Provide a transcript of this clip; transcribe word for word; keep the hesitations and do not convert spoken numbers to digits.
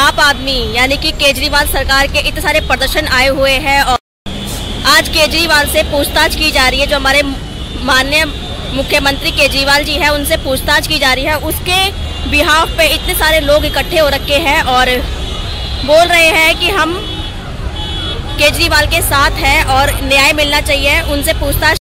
आप आदमी यानी कि केजरीवाल सरकार के इतने सारे प्रदर्शन आए हुए हैं और आज केजरीवाल से पूछताछ की जा रही है। जो हमारे माननीय मुख्यमंत्री केजरीवाल जी है उनसे पूछताछ की जा रही है। उसके बिहाफ पे इतने सारे लोग इकट्ठे हो रखे हैं और बोल रहे हैं कि हम केजरीवाल के साथ हैं और न्याय मिलना चाहिए। उनसे पूछताछ